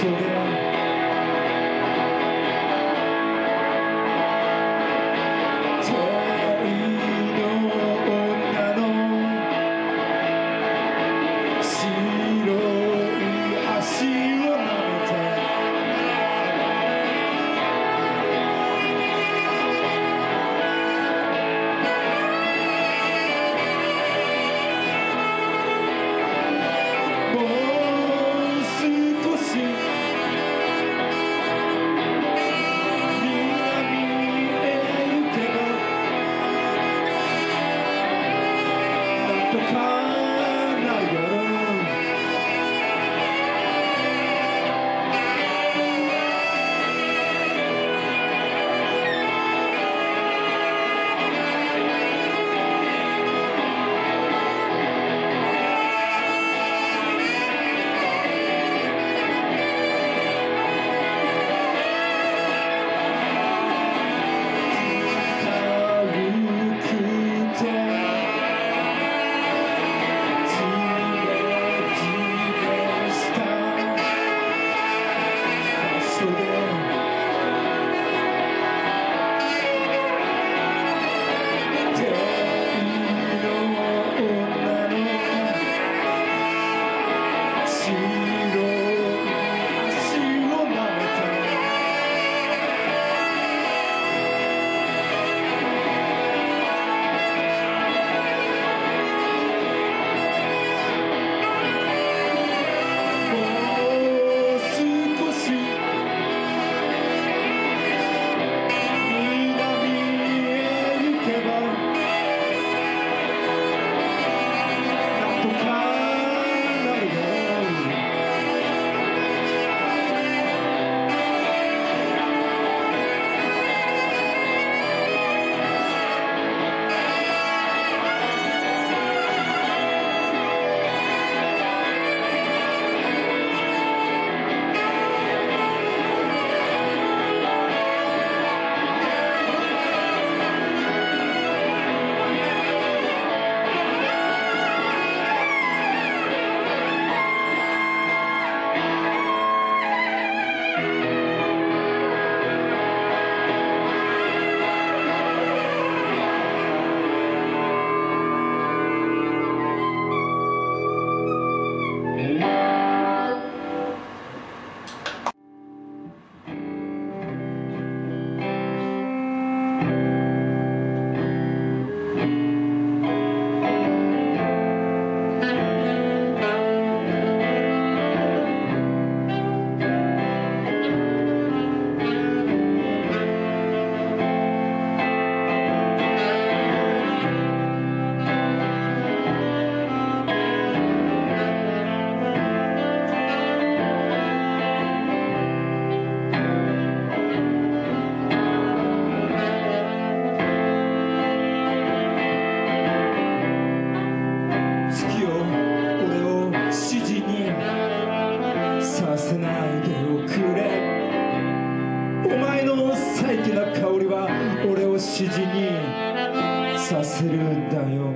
指示にさせるんだよ。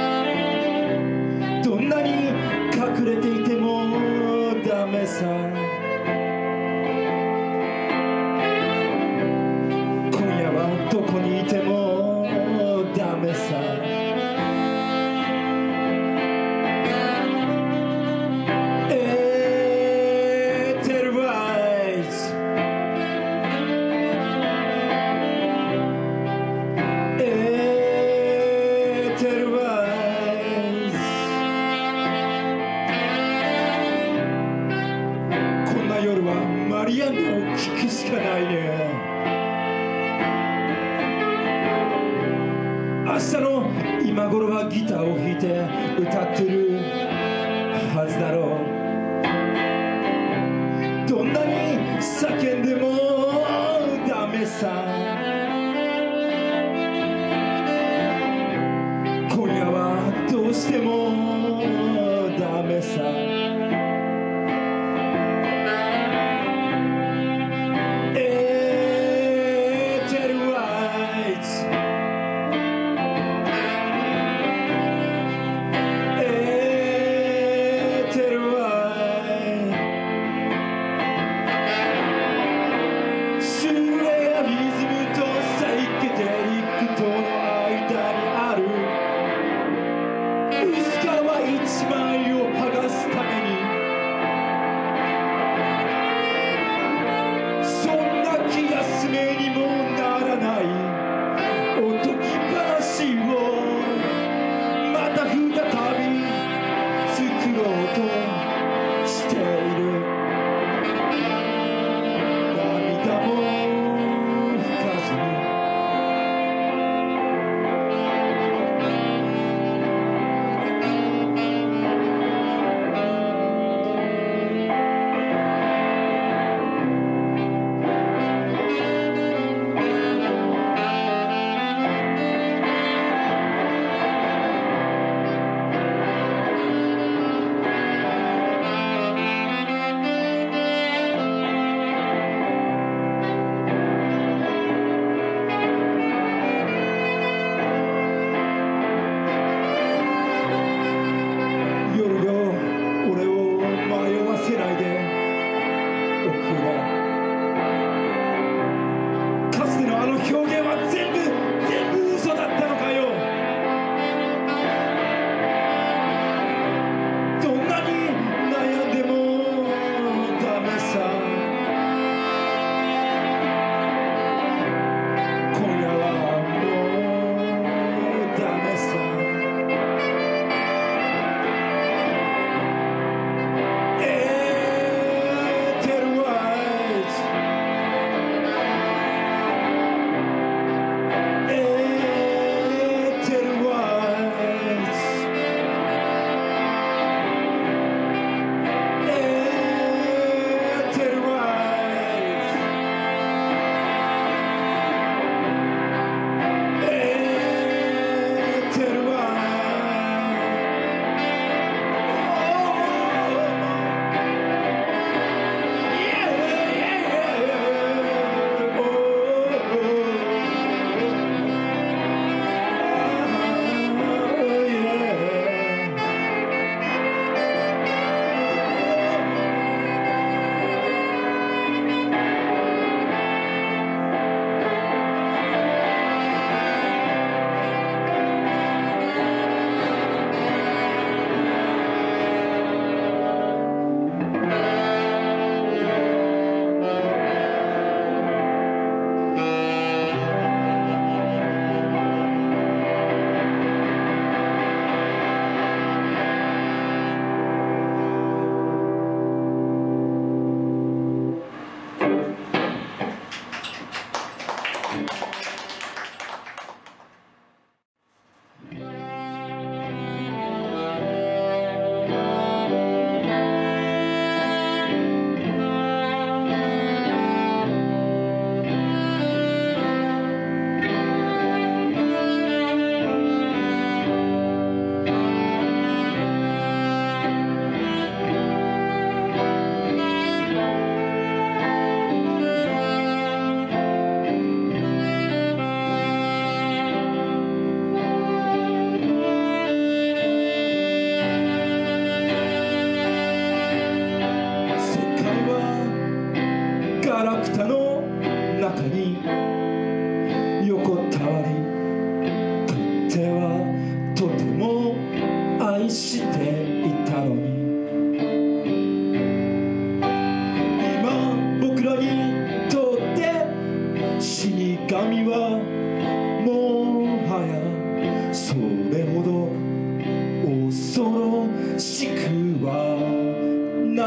どんなに隠れていてもダメさ。今夜はどこにいてもダメさ。夜はマリアンナを聴くしかないね。明日の今頃はギターを弾いて歌ってるはずだろう。どんなに叫んでもダメさ。今夜はどうしてもダメさ。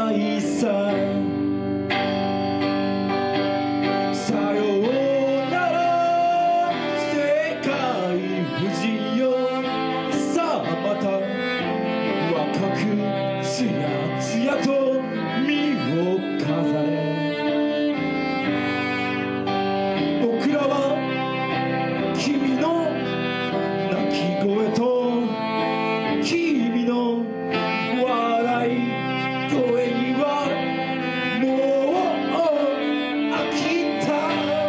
ないさ。さようなら世界夫人よ、さあまた若くつやつやと身を飾れ。僕らは君の泣き声と君の笑い声にはもう飽きた。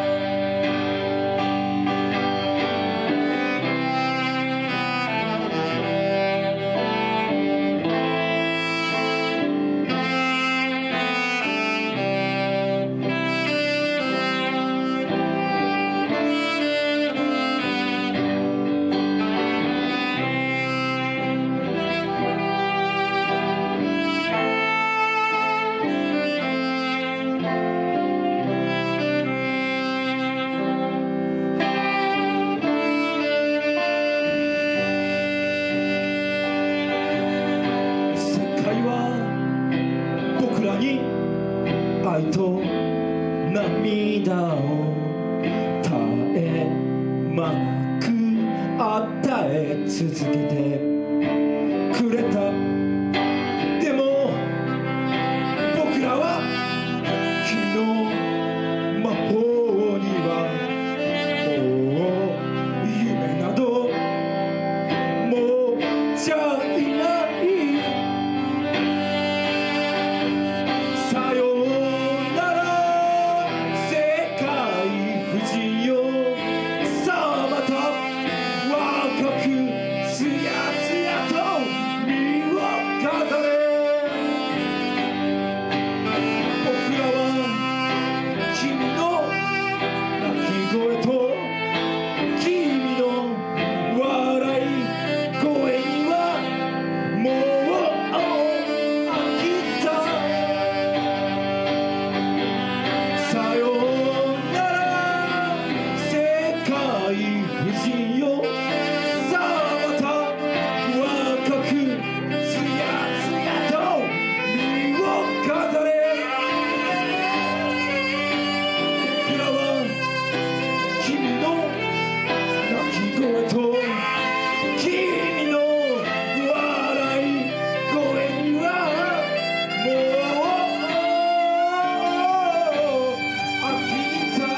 僕らに愛と涙を絶え間なく与え続けてくれた。でも僕らは君の魔法にはもう夢などもうじゃいない。さようなら世界夫人よ、さあまた若くつやつやと身を飾れ。僕らは君の泣き声と君の笑い声にはもう飽きた。さようなら世界夫人よ、さあまた若くつやつやと身を飾れ。僕らは君の泣き声と君の笑い声にはもう飽きた。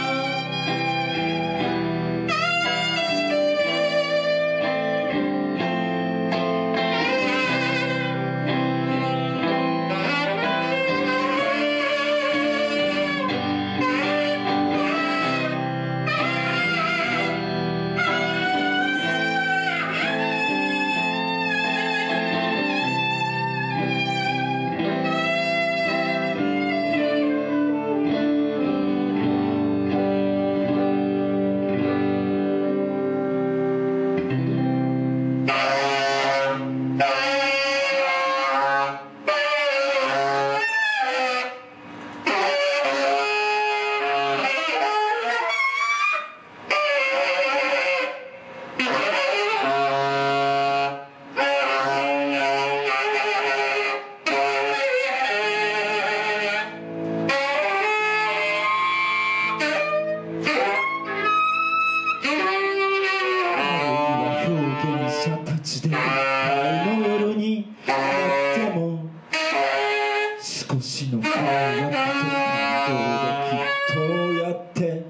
表現者たちでいっぱいの夜になっても少しの愛や感動できっとやってゆける。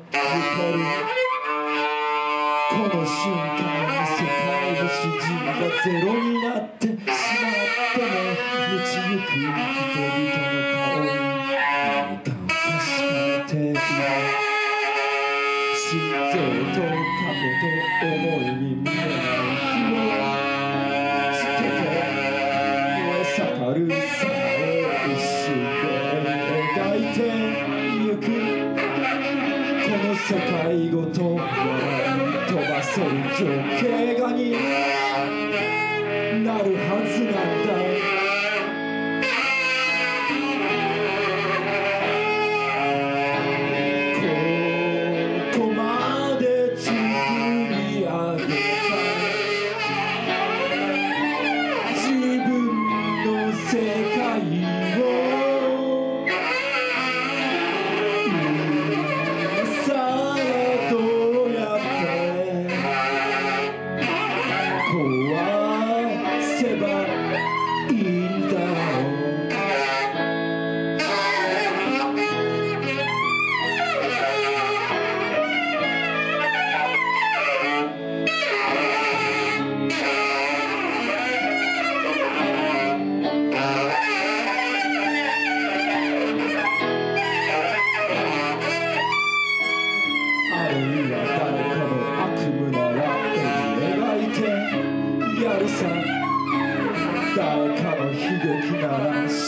この瞬間に世界の支持がゼロになってしまっても道行く人々の顔に何かを確かめている。心臓と影と思いに見えない火をつけて燃え盛るさを一瞬で描いてゆく。この世界ごと笑い飛ばせる情景画になるはずなんだ。世界を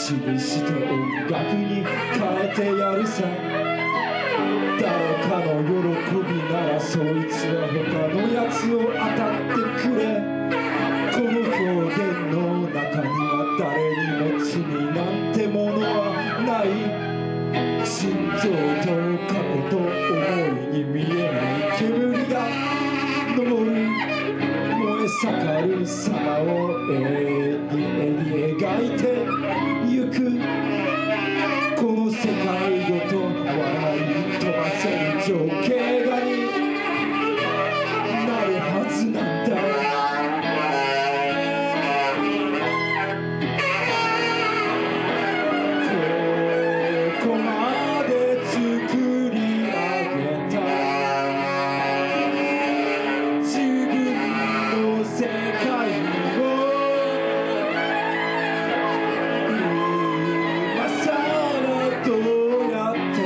詩にして音楽に変えてやるさ。誰かの喜びならそいつは他のやつを当たってくれ。この表現の中には誰にも罪なんてものはない。心臓と過去と思いに見えない煙が昇る燃え盛る様を永遠に絵に描いてゆく。この世界ごと笑い飛ばせる情景画になるはずなんだ。ここまで作り上げた自分の世界を今さらどうやって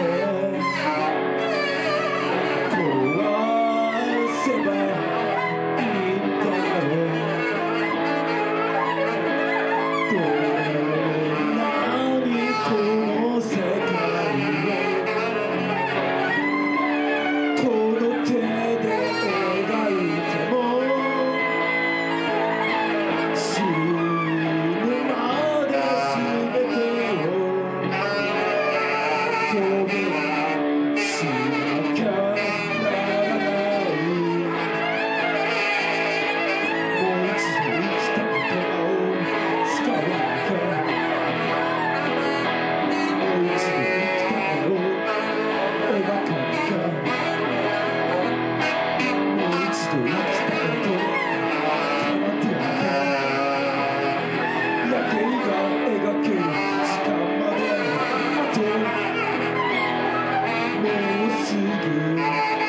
壊せばいいんだろう。どんなにこの世界をこの手で描いても死ぬまで全てを表現しなきゃならない。もう一度生きた言葉を使わなきゃ。もう一度生きた絵を描かなきゃ。もう一度生きた絵と変わってなきゃ。夜景が描ける時間まであともうすぐ。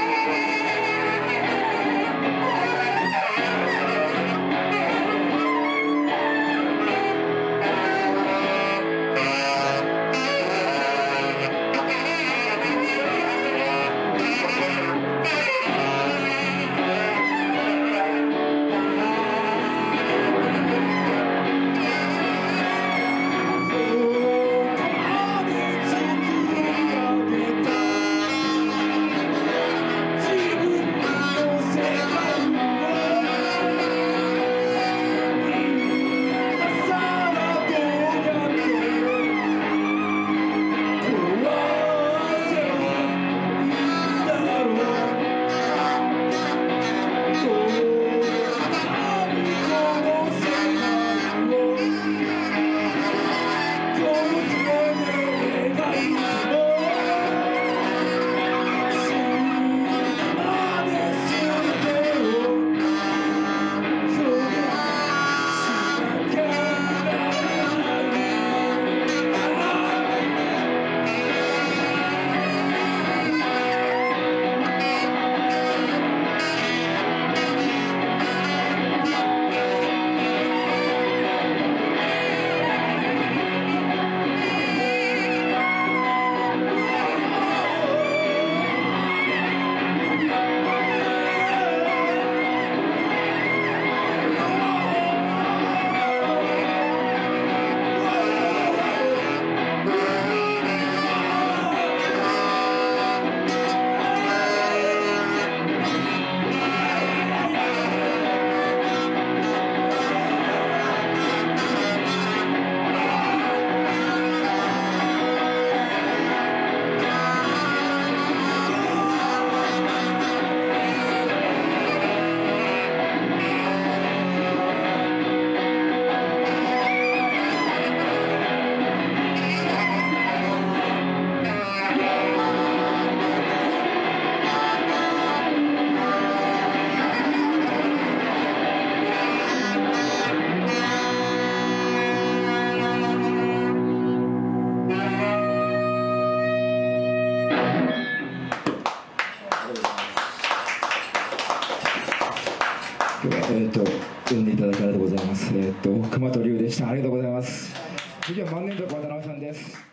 読んでいただきありがとうございます。熊戸龍でした。ありがとうございます。次は万年床渡辺さんです。